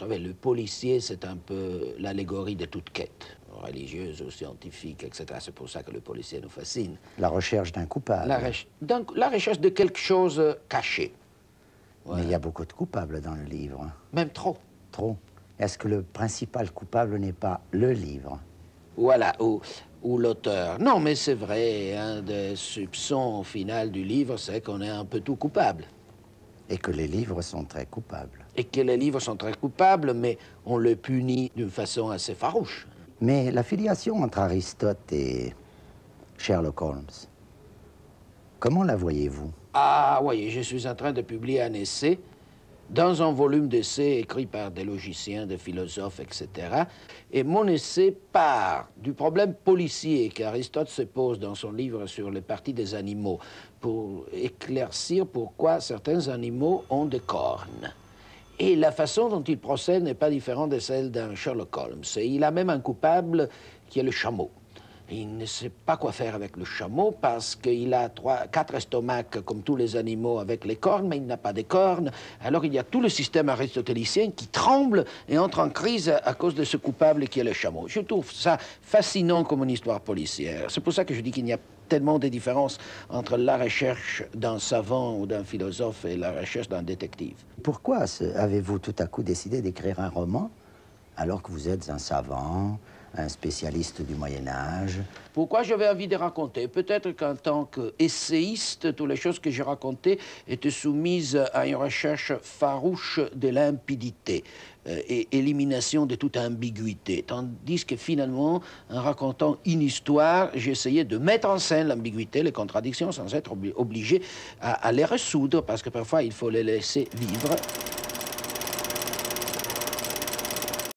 Vous savez, le policier, c'est un peu l'allégorie de toute quête, religieuse ou scientifique, etc. C'est pour ça que le policier nous fascine. La recherche d'un coupable. Donc, la recherche de quelque chose caché. Ouais. Mais il y a beaucoup de coupables dans le livre. Même trop. Trop. Est-ce que le principal coupable n'est pas le livre? Voilà, ou l'auteur. Non, mais c'est vrai, un des soupçons au final du livre, c'est qu'on est un peu tout coupable. Et que les livres sont très coupables. Et que les livres sont très coupables, mais on le punit d'une façon assez farouche. Mais la filiation entre Aristote et Sherlock Holmes, comment la voyez-vous? Ah, oui, je suis en train de publier un essai dans un volume d'essais écrit par des logiciens, des philosophes, etc. Et mon essai part du problème policier qu'Aristote se pose dans son livre sur les parties des animaux pour éclaircir pourquoi certains animaux ont des cornes. Et la façon dont il procède n'est pas différente de celle d'un Sherlock Holmes. Et il a même un coupable qui est le chameau. Il ne sait pas quoi faire avec le chameau parce qu'il a 4 estomacs comme tous les animaux avec les cornes, mais il n'a pas de cornes. Alors il y a tout le système aristotélicien qui tremble et entre en crise à cause de ce coupable qui est le chameau. Je trouve ça fascinant comme une histoire policière. C'est pour ça que je dis qu'il n'y a tellement de différences entre la recherche d'un savant ou d'un philosophe et la recherche d'un détective. Pourquoi avez-vous tout à coup décidé d'écrire un roman alors que vous êtes un savant, un spécialiste du Moyen-Âge? Pourquoi j'avais envie de raconter? Peut-être qu'en tant qu'essayiste, toutes les choses que j'ai racontées étaient soumises à une recherche farouche de limpidité et élimination de toute ambiguïté. Tandis que finalement, en racontant une histoire, j'essayais de mettre en scène l'ambiguïté, les contradictions, sans être obligé à les résoudre, parce que parfois il faut les laisser vivre.